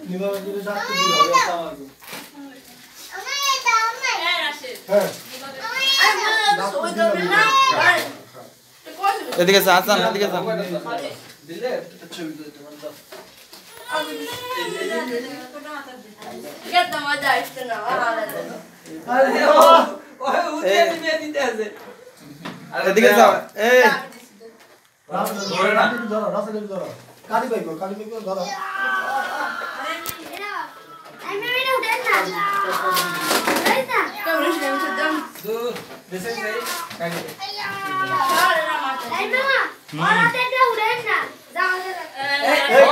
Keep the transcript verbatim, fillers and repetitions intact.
নিবা যদি ডাকতে দিও আমাকে আমি এটা আমি হ্যাঁ রাশিদ হ্যাঁ আমি ওই দবে না এদিকে আসেন এদিকে আসেন দিলে ছবি দিতে বন্ধ আমি গেট মজা আসছে না আরে ও ওই উঠে দিবে দিতে আছে এদিকে যাও এই ধরো না ধরো রাসে ধরো কালি ভাই গো কালি ভাই গো ধরো আমি মেরে উঠেন না এই না কেমন আছে আমি দাম দু দেশে যাই কালি আরে না মাথা এই মামা ওরা দেখে উঠেন না যাও এই